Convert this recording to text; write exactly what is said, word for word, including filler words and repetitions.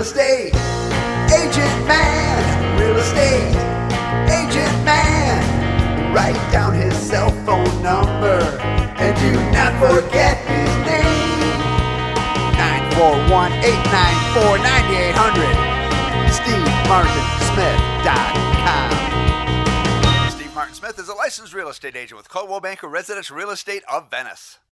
estate agent man, real estate agent man. Write down his cell phone number and do not forget his name. nine four one, eight nine four, nine eight zero zero. Steve Martin Smith dot com. Steve Martin Smith is a licensed real estate agent with Coldwell Banker Residential Real Estate of Venice.